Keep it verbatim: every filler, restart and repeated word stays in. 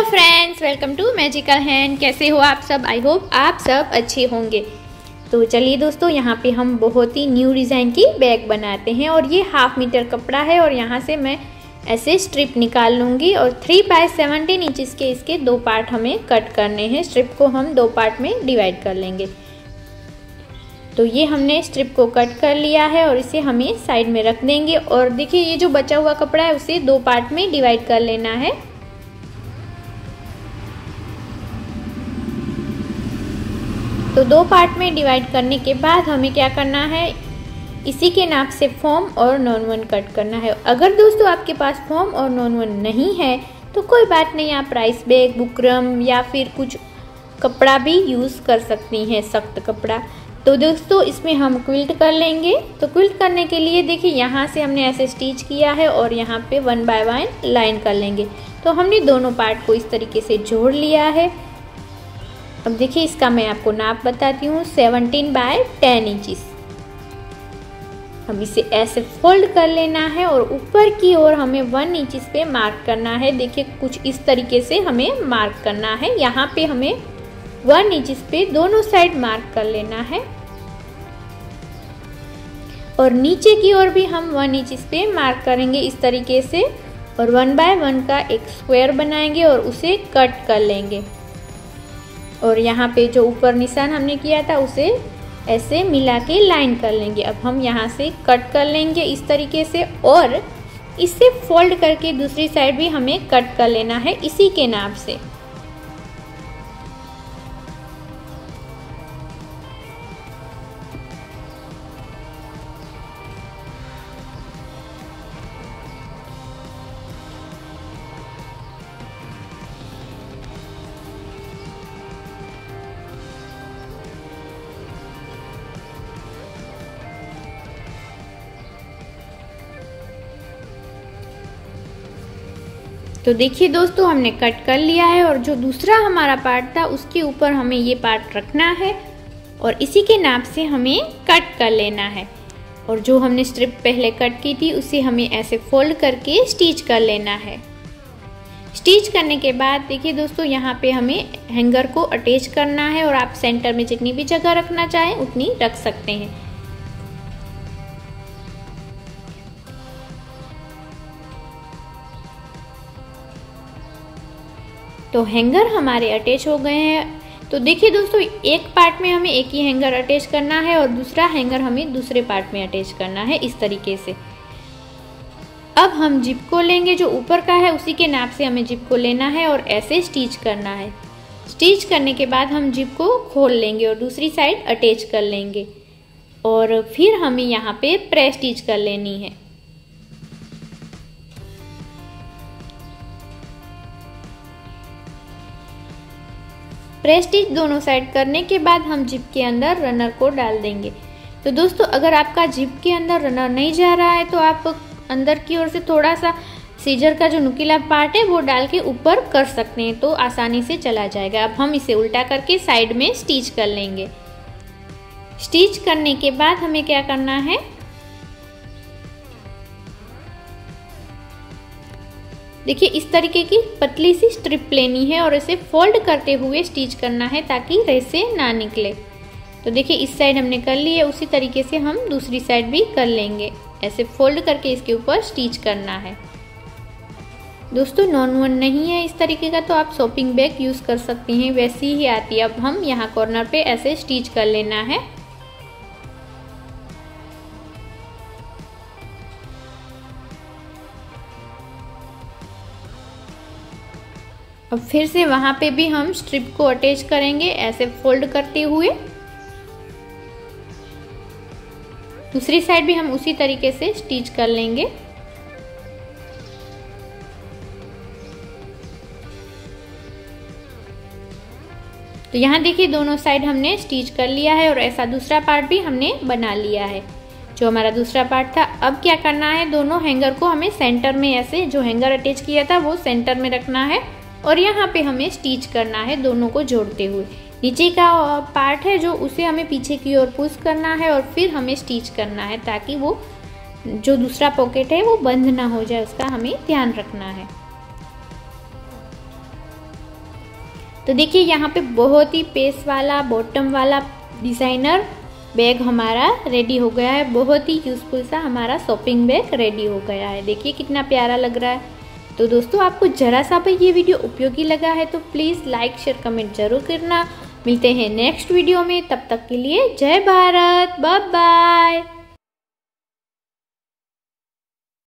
Hello friends, welcome to magical hand. कैसे हो आप सब? आई होप आप सब अच्छे होंगे। तो चलिए दोस्तों, यहाँ पे हम बहुत ही न्यू डिज़ाइन की बैग बनाते हैं और ये हाफ मीटर कपड़ा है और यहाँ से मैं ऐसे स्ट्रिप निकाल लूँगी और थ्री बाय सेवनटीन इंचज़ के इसके दो पार्ट हमें कट करने हैं। स्ट्रिप को हम दो पार्ट में डिवाइड कर लेंगे। तो ये हमने स्ट्रिप को कट कर लिया है और इसे हमें साइड में रख देंगे। और देखिए, ये जो बचा हुआ कपड़ा है उसे दो पार्ट में डिवाइड कर लेना है। तो दो पार्ट में डिवाइड करने के बाद हमें क्या करना है, इसी के नाप से फॉर्म और नॉन वन कट करना है। अगर दोस्तों आपके पास फॉर्म और नॉन वन नहीं है तो कोई बात नहीं, आप राइस बैग, बुकरम या फिर कुछ कपड़ा भी यूज़ कर सकती हैं, सख्त कपड़ा। तो दोस्तों इसमें हम क्विल्ट कर लेंगे। तो क्विल्ट करने के लिए देखिए, यहाँ से हमने ऐसे स्टिच किया है और यहाँ पे वन बाय वन लाइन कर लेंगे। तो हमने दोनों पार्ट को इस तरीके से जोड़ लिया है। अब देखिए, इसका मैं आपको नाप बताती हूँ, सेवनटीन बाय टेन इंचिस। अब इसे ऐसे फोल्ड कर लेना है और ऊपर की ओर हमें वन इंचिस पे मार्क करना है। देखिए, कुछ इस तरीके से हमें मार्क करना है। यहाँ पे हमें वन इंचिस पे दोनों साइड मार्क कर लेना है और नीचे की ओर भी हम वन इंचिस पे मार्क करेंगे इस तरीके से और वन बाय वन का एक स्क्वायर बनाएंगे और उसे कट कर लेंगे। और यहाँ पे जो ऊपर निशान हमने किया था उसे ऐसे मिला के लाइन कर लेंगे। अब हम यहाँ से कट कर लेंगे इस तरीके से और इसे फोल्ड करके दूसरी साइड भी हमें कट कर लेना है इसी के नाप से। तो देखिए दोस्तों, हमने कट कर लिया है और जो दूसरा हमारा पार्ट था उसके ऊपर हमें ये पार्ट रखना है और इसी के नाप से हमें कट कर लेना है। और जो हमने स्ट्रिप पहले कट की थी उसे हमें ऐसे फोल्ड करके स्टिच कर लेना है। स्टिच करने के बाद देखिए दोस्तों, यहाँ पे हमें हैंगर को अटैच करना है और आप सेंटर में जितनी भी जगह रखना चाहें उतनी रख सकते हैं। तो हैंगर हमारे अटैच हो गए हैं। तो देखिए दोस्तों, एक पार्ट में हमें एक ही हैंगर अटैच करना है और दूसरा हैंगर हमें दूसरे पार्ट में अटैच करना है इस तरीके से। अब हम जिप को लेंगे, जो ऊपर का है उसी के नाप से हमें जिप को लेना है और ऐसे स्टिच करना है। स्टिच करने के बाद हम जिप को खोल लेंगे और दूसरी साइड अटैच कर लेंगे और फिर हमें यहाँ पे प्रेस स्टिच कर लेनी है। प्रेस स्टिच दोनों साइड करने के बाद हम जिप के अंदर रनर को डाल देंगे। तो दोस्तों, अगर आपका जिप के अंदर रनर नहीं जा रहा है तो आप अंदर की ओर से थोड़ा सा सीजर का जो नुकीला पार्ट है वो डाल के ऊपर कर सकते हैं, तो आसानी से चला जाएगा। अब हम इसे उल्टा करके साइड में स्टिच कर लेंगे। स्टिच करने के बाद हमें क्या करना है, देखिए इस तरीके की पतली सी स्ट्रिप लेनी है और इसे फोल्ड करते हुए स्टिच करना है ताकि रेसे ना निकले। तो देखिए, इस साइड हमने कर ली है, उसी तरीके से हम दूसरी साइड भी कर लेंगे। ऐसे फोल्ड करके इसके ऊपर स्टिच करना है। दोस्तों, नॉन वन नहीं है इस तरीके का तो आप शॉपिंग बैग यूज़ कर सकती हैं, वैसी ही आती है। अब हम यहाँ कॉर्नर पे ऐसे स्टिच कर लेना है। अब फिर से वहाँ पे भी हम स्ट्रिप को अटैच करेंगे ऐसे फोल्ड करते हुए। दूसरी साइड भी हम उसी तरीके से स्टिच कर लेंगे। तो यहाँ देखिए, दोनों साइड हमने स्टिच कर लिया है और ऐसा दूसरा पार्ट भी हमने बना लिया है, जो हमारा दूसरा पार्ट था। अब क्या करना है, दोनों हैंगर को हमें सेंटर में ऐसे जो हैंगर अटैच किया था वो सेंटर में रखना है और यहाँ पे हमें स्टिच करना है दोनों को जोड़ते हुए। नीचे का पार्ट है जो उसे हमें पीछे की ओर पुश करना है और फिर हमें स्टिच करना है ताकि वो जो दूसरा पॉकेट है वो बंद ना हो जाए, उसका हमें ध्यान रखना है। तो देखिए यहाँ पे बहुत ही पेस वाला बॉटम वाला डिज़ाइनर बैग हमारा रेडी हो गया है। बहुत ही यूज़फुल सा हमारा शॉपिंग बैग रेडी हो गया है। देखिए कितना प्यारा लग रहा है। तो दोस्तों आपको ज़रा सा भी ये वीडियो उपयोगी लगा है तो प्लीज़ लाइक शेयर कमेंट जरूर करना। मिलते हैं नेक्स्ट वीडियो में, तब तक के लिए जय भारत, बाय बाय।